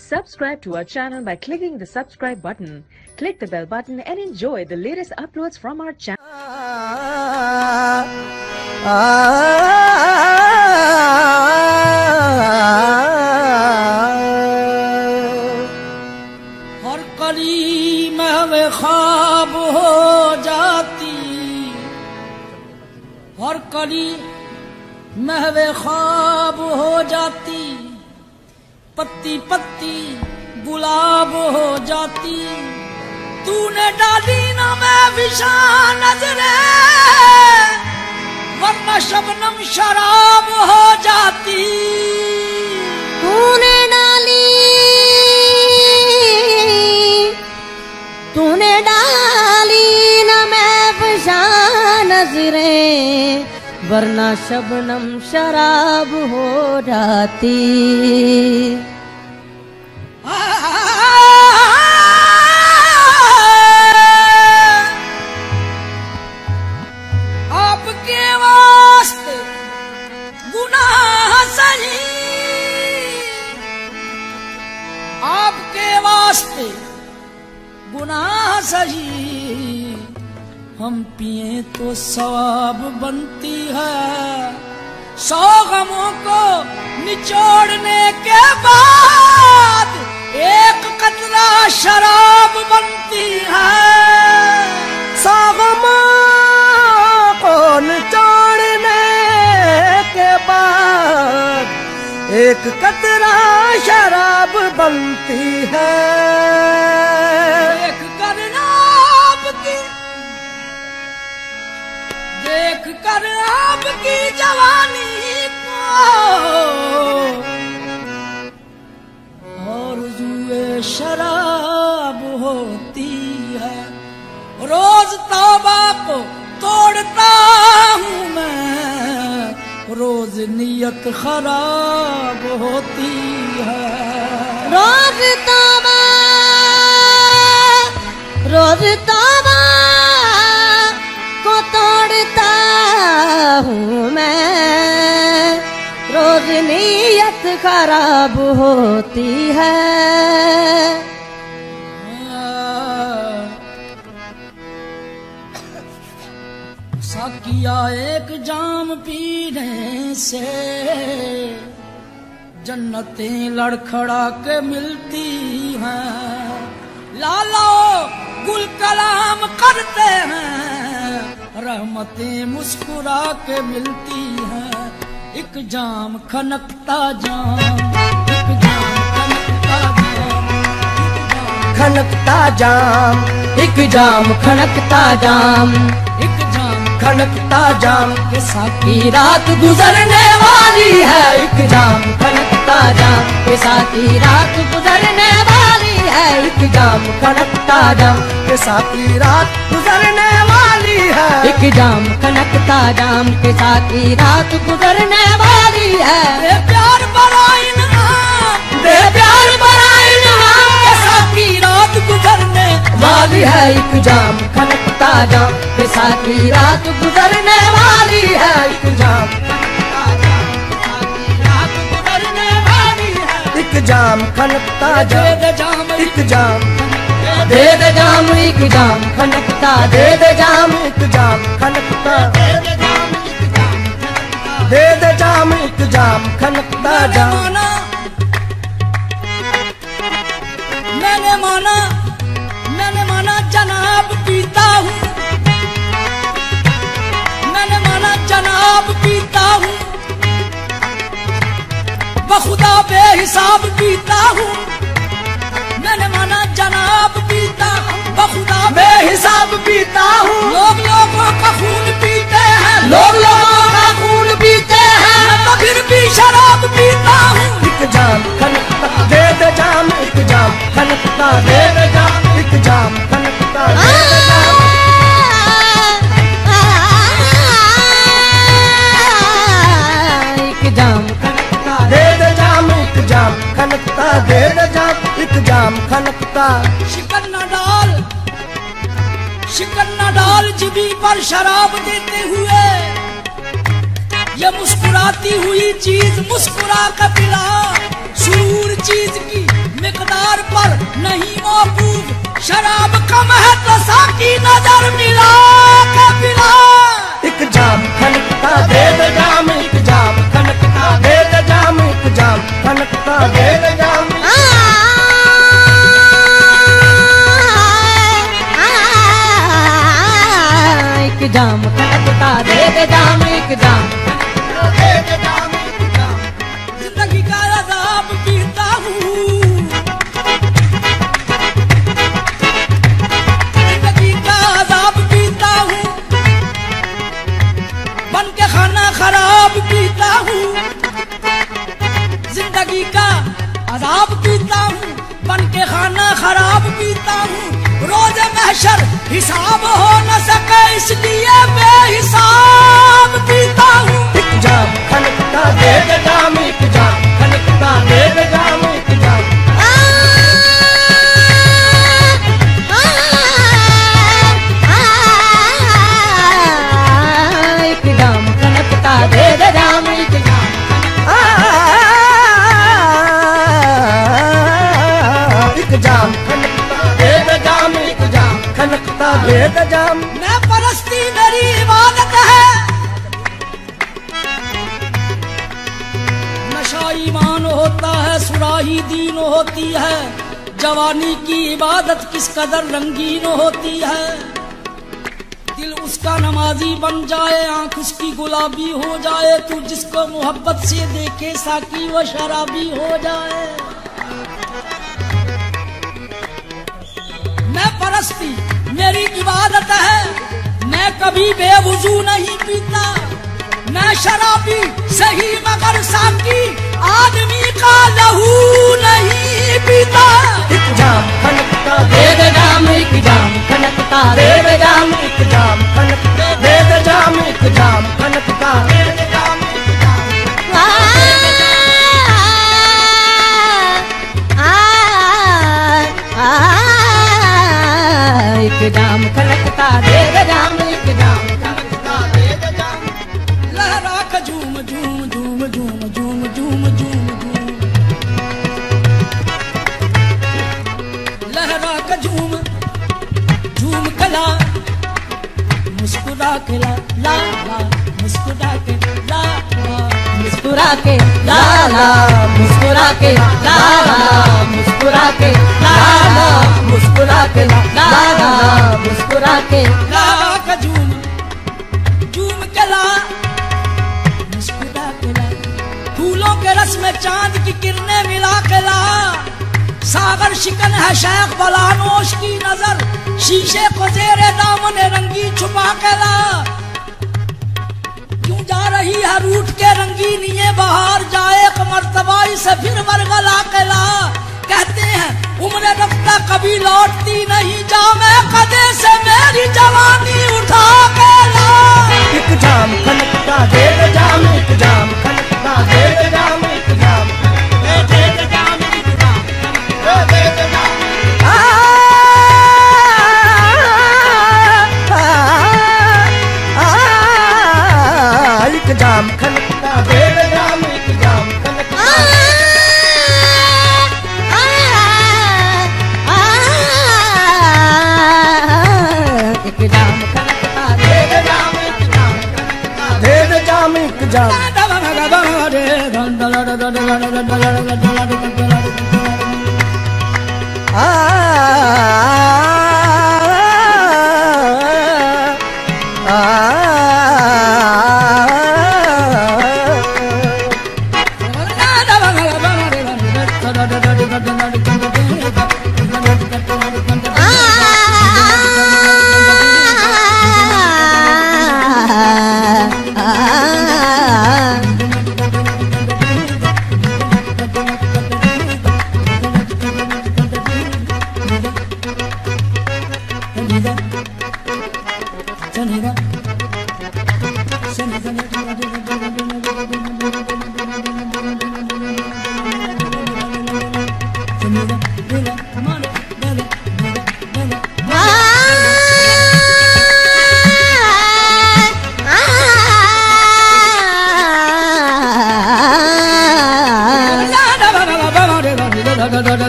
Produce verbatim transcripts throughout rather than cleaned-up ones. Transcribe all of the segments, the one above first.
Subscribe to our channel by clicking the subscribe button. Click the bell button and enjoy the latest uploads from our channel. हर कली महवे ख्वाब हो जाती, हर कली महवे ख्वाब हो जाती, पत्ती पत्ती गुलाब हो जाती। तूने डाली ना मैं विशान नजरे, वरना शबनम शराब हो जाती। तूने डाली तूने डाली ना मैं विशान नजरे, वरना शबनम शराब हो जाती। आपके वास्ते गुनाह सही, आपके वास्ते गुनाह सही, हम पिए तो सवाब बनती है। सौ गमों को निचोड़ने के बाद एक कतरा शराब बनती है। सौ गमों को निचोड़ने के बाद एक कतरा शराब बनती है। देख कर आपकी देख कर आपकी जवानी को और जुए शराब होती है। रोज तौबा को तोड़ता हूँ मैं, रोज नियत खराब होती है। रोज तौबा रोज तौबा को तोड़ता हूँ मैं, रोज नीयत खराब होती है। साकिया एक जाम पीने से जन्नतें लड़खड़ा के मिलती हैं। लालो गुल कलाम करते हैं, रहमतें मुस्कुरा के मिलती हैं। एक जाम खनकता जाम, एक जाम खनकता जाम, खनकता जाम, एक जाम खनकता जाम, एक जाम खनकता जाम, के साकी रात गुजरने वाली है। एक जाम खनकता जाम, के साकी रात गुजरने वाली है। एक जाम खनकता जाम, के साथी रात गुजरने वाली है। एक जाम खनकता जाम, के साकी रात गुजरने वाली है। दे प्यार बड़ा इनाम, दे प्यार बड़ा इनाम, के साकी रात गुजरने वाली है। एक जाम खनकता जाम, के साकी रात गुजरने वाली है। एक जाम खनकता जाम, के साकी रात गुजरने वाली है। एक जाम खनकता दे जाम, दे जाम एक जाम, दे दे जाम, एक जाम खनकता, दे दे जाम, एक जाम खनकता, दे दे जाम, एक जाम खनकता। दे दे जाम, एक जाम खनकता मैंने जाम। माना मैंने माना मैंने माना जनाब पीता हूँ, मैंने माना जनाब पीता हूँ, बखुदा बेहिसाब पीता हूँ। मैंने माना जनाब पीता हूँ, बखुदा बेहिसाब पीता हूँ, लोग लोगों का खून पीते हैं, लोग लोगों का खून पीते हैं। मैं तो फिर भी शराब पीता हूँ। एक जाम खनकता, दे दे जाम, एक जाम खनकता, दे दे जाम, एक जाम खनकता, दे दे जाम। एक जाम खनकता, दे दे जाम, एक जाम खनकता, दे दे जाम, एक जाम खनकता। शिकन न डाल शिकन न डाल जिबी पर शराब देते हुए, ये मुस्कुराती हुई चीज मुस्कुरा कर पिला, सुरूर चीज की मिकदार नहीं मौकूफ शराब कम है तो साकी नजर मिला के पिला। एक जाम खनकता दे दे जाम, एक जाम खनकता दे दे जाम, एक जाम खनकता दे दे जाम। एक जाम खनकता दे दे जाम, एक जाम दे दे जाम, एक जाम। जिंदगी का अज़ाब पीता हूँ, जिंदगी का अज़ाब पीता हूँ, बन के खाना खराब पीता हूँ। जिंदगी का अज़ाब पीता हूँ, बन के खाना खराब पीता हूँ। रोज महशर हिसाब हो न सके इसलिए बेहिसाब पीता हूँ। एक जाम खनकता दे दे जाम, एक जाम खनकता दे दे जाम, एक जाम। एक जाम खनकता दे दे जाम, एक जाम एक जाम खनकता दे दे जाम, एक जाम खनकता दे दे जाम। मैं परस्ती मेरी इबादत है, नशा ईमान होता है, सुराही दीन होती है। जवानी की इबादत किस कदर रंगीन होती है। दिल उसका नमाजी बन जाए, आंख उसकी गुलाबी हो जाए। तू जिसको मोहब्बत से देखे साकी वो शराबी हो जाए। मैं परस्ती मेरी इबादत है, मैं कभी बेवुजू नहीं पीता। मैं शराबी सही मगर साकी आदमी का लहू नहीं पीता। एक जाम खनकता दे दे जाम, एक जाम खनकता दे दे जाम, एक जाम खनकता दे दे जाम, एक जाम खनकता दे दे जाम, एक जाम। एक जाम खनकता दे दे जाम, एक जाम खनकता दे दे जाम। लहरा का झूम झूम झूम झूम झूम झूम झूम झूम, लहरा का झूम झूम कला मुस्कुरा के ला ला ला, मुस्कुरा के ला ला, मुस्कुरा के ला ला, मुस्कुरा के ला ला, मुस्कुरा के ला ला, मुस्कुरा के ला ला, मुस्कुरा के लहरा का झूम झूम के ला मुस्कुरा के ला। फूलों के रस में चांद की किरणें मिला के ला। सागर शिकन है शेख बलानोश की नजर, शीशे को जेरे दामन रंगी छुपा के ला। क्यों जा रही है रूठ के रंगीन ये बहार, जाए एक मर्तबा इसे फिर बरगला के ला। कहते हैं उम्र रफ्ता कभी लौटती नहीं, जा मैं कदे से मेरी जवानी उठा के ला। एक जाम खनकता दे दे जाम, एक जाम खनकता दे दे जाम, एक जाम दे दे जाम, एक जाम दे दे जाम। आ एक जाम खनकता दे दे जाम, एक जाम खनकता एक जाम खनकता दे दे जाम, एक जाम खनकता दे दे जाम, एक जाम। आ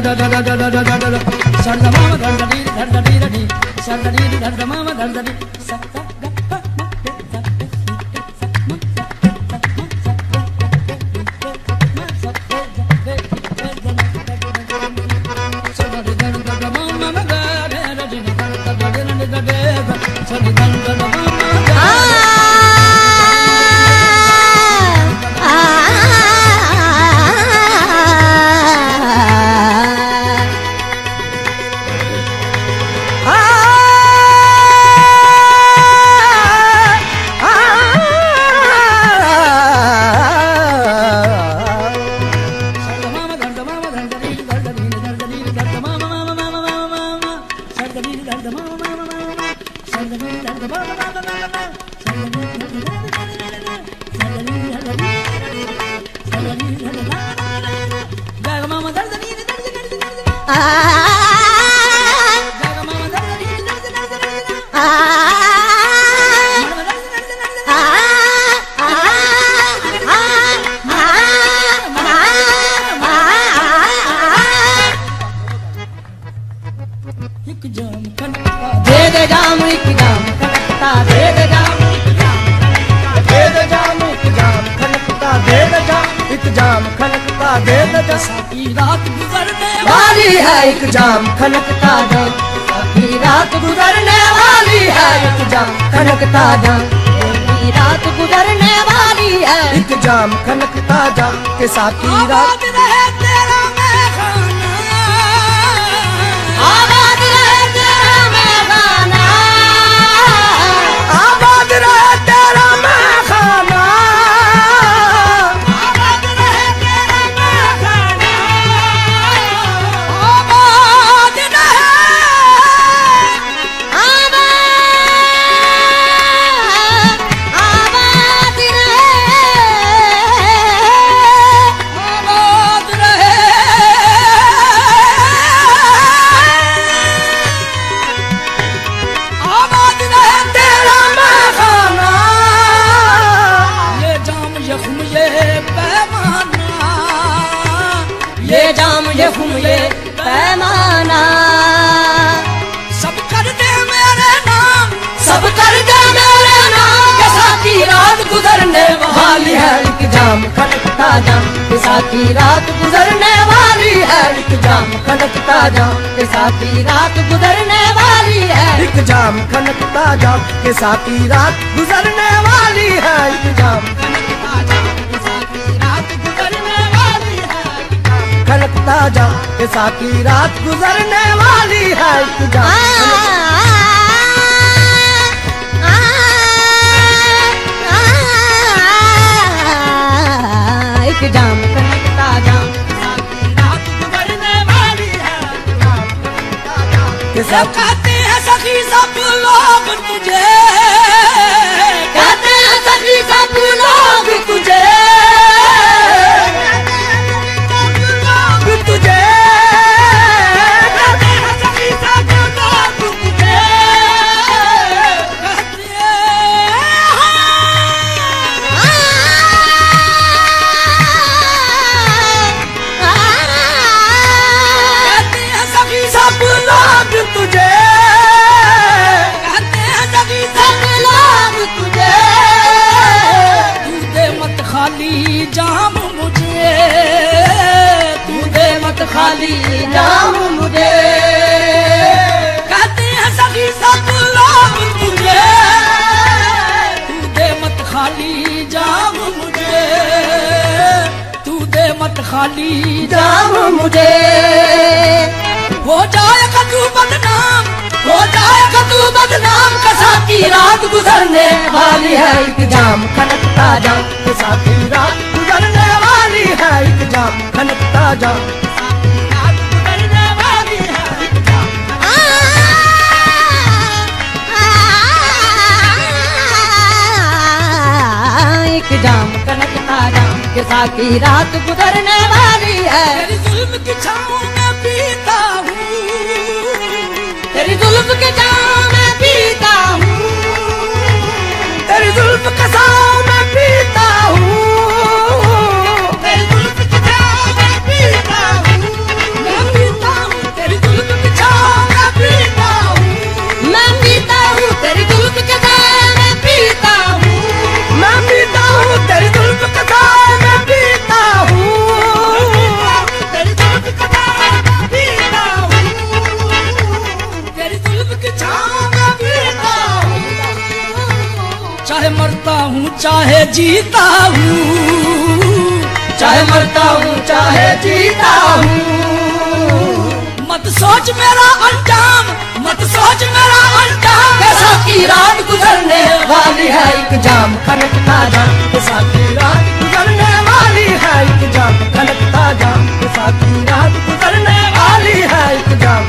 एक जाम खनकता जाम की रात गुजरने वाली है एक जाम खनकता जाम की रात गुजरने वाली है एक जाम खनकता जाम के साथी रात रहे तेरा मैखाना आबाद रहे तेरा मैखाना आबाद रहे तेरा मैखाना आबाद रहे तेरा मैखाना ये पैमाना सब कर दे मेरे नाम सब कर दे मेरे नाम के साथी रात गुजरने वाली है एक जाम खनकता जाम के साथी रात गुजरने वाली है एक जाम खनकता जाम के साथी रात गुजरने वाली है एक जाम खनकता जाम के साथी रात गुजरने वाली है एक जाम खनकता जाम के साथी रात गुजरने वाली है एक जाम एक जाम खनकता जाम रात गुजरने वाली है के साथ कहते हैं सखी सब लोग तुझे कहते हैं सखी सब लोग तुझे तुझे कहते हैं सखी सब लोग तुझे कहते कहते हैं सखी सब लोग तुझे कहते हैं सखी सब लोग तुझे तू दे मत खाली जाम मुझे तू दे मत खाली जाम मुझे कहते हैं सखी सब लोग तुझे तू दे मत खाली जाम मुझे तू दे मत खाली जाम मुझे हो जाएगा तू बदनाम हो जाएगा तू बदनाम का साथी रात गुजरने वाली है एक जाम खनकता जाम के साथी रात गुजरने वाली है एक जाम खनकता जाम रात गुजरने वाली है एक जाम खनकता जाम के साथी रात गुजरने वाली है तेरी जुल्म की छाँव में पीता हूँ तेरी जुल्फ के छाँव में पीता हूँ तेरी जुल्फ के छाँव में पीता हूँ तेरी जुल्म की छाँव में पीता हूँ मैं पीता चाहे जीता हूँ, चाहे मरता हूँ चाहे जीता हूँ। मत सोच मेरा अंजाम, मत सोच मेरा अंजाम, कैसा की रात गुजरने वाली है एक जाम खनकता जाम, कैसा की रात गुजरने वाली है एक जाम खनकता जाम, कैसा की रात गुजरने वाली है एक जाम।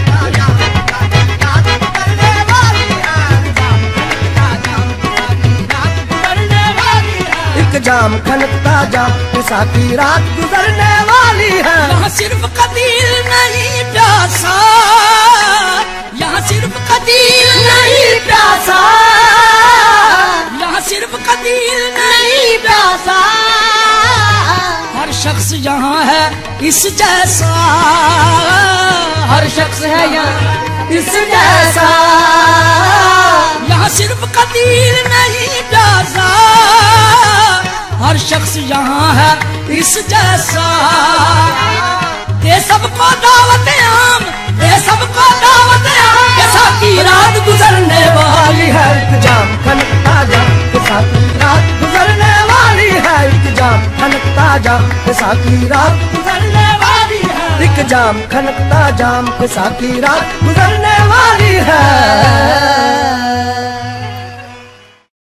एक जाम खनकता जाम, कैसा की रात गुजरने वाली है। यहाँ सिर्फ कदीर नहीं प्यासा, यहाँ सिर्फ कदीर नहीं प्यासा, यहाँ सिर्फ कदीर नहीं प्यासा, हर शख्स यहाँ है इस जैसा, हर शख्स है यहाँ इस जैसा। यहाँ सिर्फ कदीर नहीं प्यासा, हर शख्स यहाँ है इस जैसा। दे सबको दावत आम, दे सबको दावत आम, कैसा की रात गुजरने वाली है एक जाम खनकता जाम, कैसा की रात गुजरने वाली है एक जाम खनकता जाम, कैसा की रात गुजरने वाली है एक जाम खनकता जाम, कैसा की रात गुजरने वाली है।